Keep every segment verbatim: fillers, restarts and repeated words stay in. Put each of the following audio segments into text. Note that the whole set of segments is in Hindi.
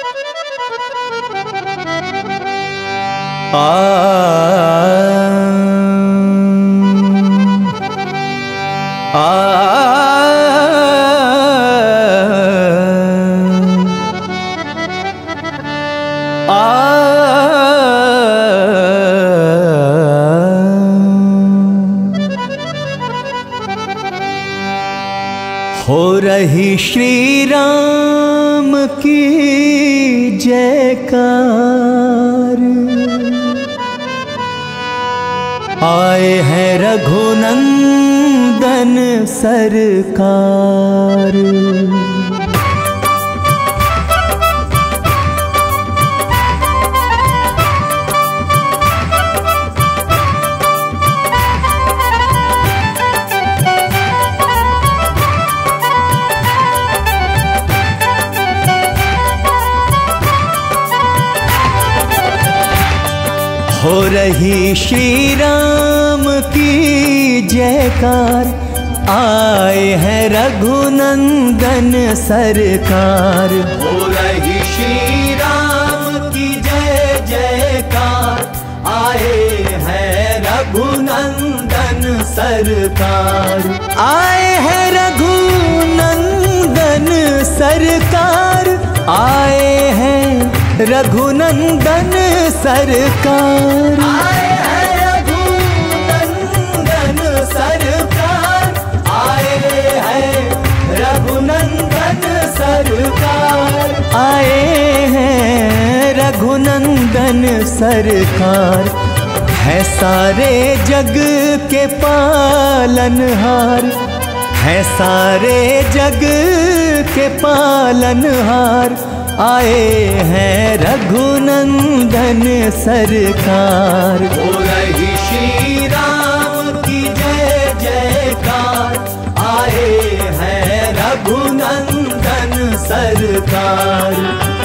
हो रही श्री राम की जयकार, आए हैं रघुनंदन सरकार। हो रही श्री राम की जयकार, आए हैं रघुनंदन सरकार। हो रही श्री राम की जय जयकार, आए हैं रघुनंदन सरकार। आए हैं रघुनंदन सरकार, आए हैं रघुनंदन सरकार। आए हैं रघुनंदन सरकार, आए हैं रघुनंदन सरकार। आए हैं रघुनंदन सरकार, है सारे जग के पालनहार, है सारे जग के पालनहार। आए हैं रघुनंदन सरकार। हो रही श्री राम की जय जयकार, आए हैं रघुनंदन सरकार।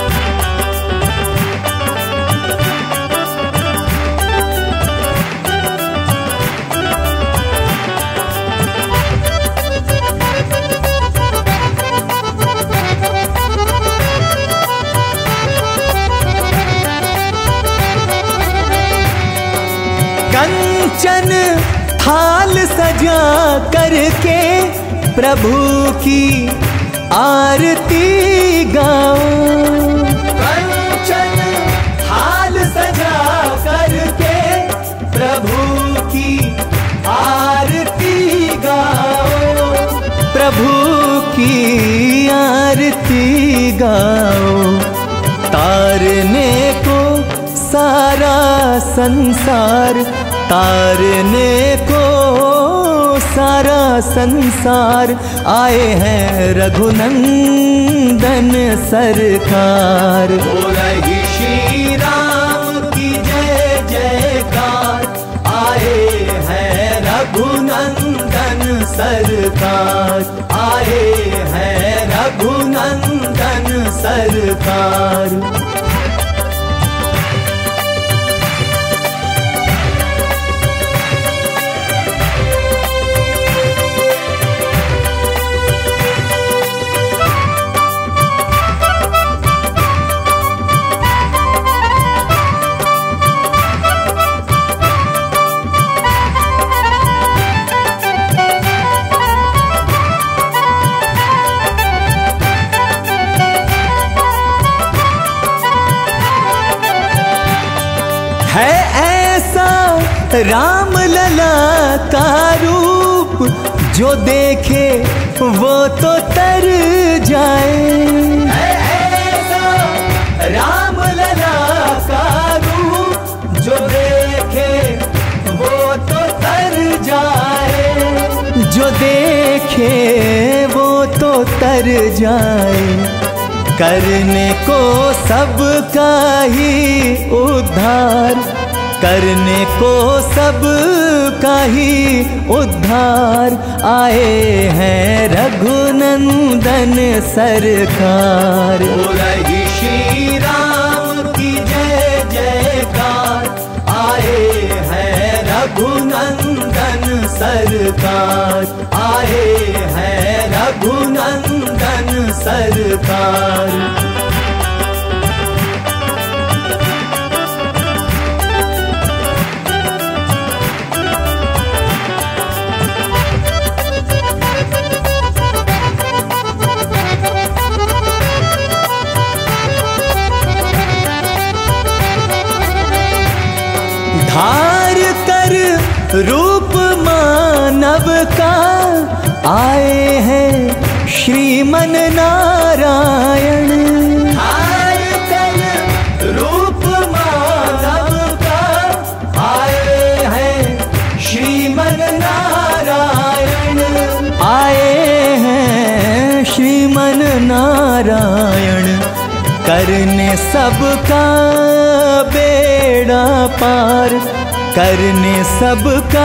कंचन थाल सजा करके प्रभु की आरती गाओ। कंचन थाल सजा करके प्रभु की आरती गाओ। प्रभु की आरती गाओ। तारने को सारा संसार, तारने को सारा संसार। आए हैं रघुनंदन सरकार। हो रही श्री राम की जय जयकार, आए हैं रघुनंदन सरकार। आए हैं रघुनंदन सरकार। है ऐसा राम लला का रूप, जो देखे वो तो तर जाए। है ऐसा राम लला का रूप, जो देखे वो तो तर जाए। जो देखे वो तो तर जाए। करने को सबका ही उद्धार, करने को सबका ही उद्धार। आए हैं रघुनंदन सरकार। हो रही श्री राम की जय जयकार, आए हैं रघुनंदन सरकार। आए हैं रघुनंदन सरकार। रूप मानव का आए हैं श्रीमन नारायण। आए कल रूप मानव का आए हैं श्रीमन नारायण। आए हैं श्रीमन नारायण, करने सबका बेड़ा पार, करने सबका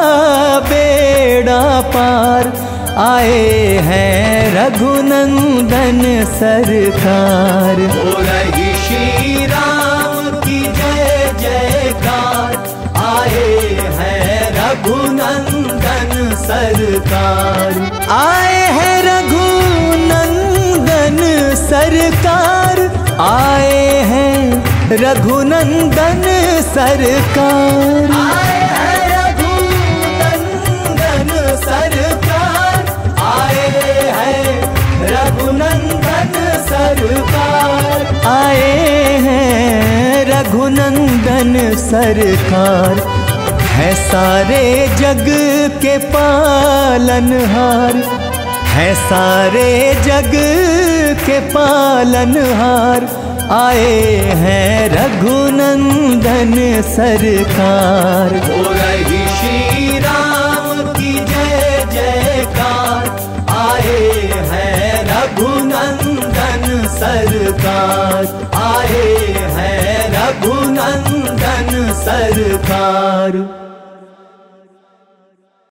बेड़ा पार। आए हैं रघुनंदन सरकार। हो रही श्री राम की जय जयकार। आए हैं रघुनंदन सरकार। आए हैं रघुनंदन सरकार। आए हैं रघुनंदन सरकार। आए हैं रघुनंदन सरकार। आए हैं रघुनंदन सरकार। आए हैं रघुनंदन सरकार। है सारे जग के पालनहार, है सारे जग के पालनहार। आए हैं रघुनंदन सरकार। हो रही श्री राम की जय जयकार। आए हैं रघुनंदन सरकार। आए हैं रघुनंदन सरकार।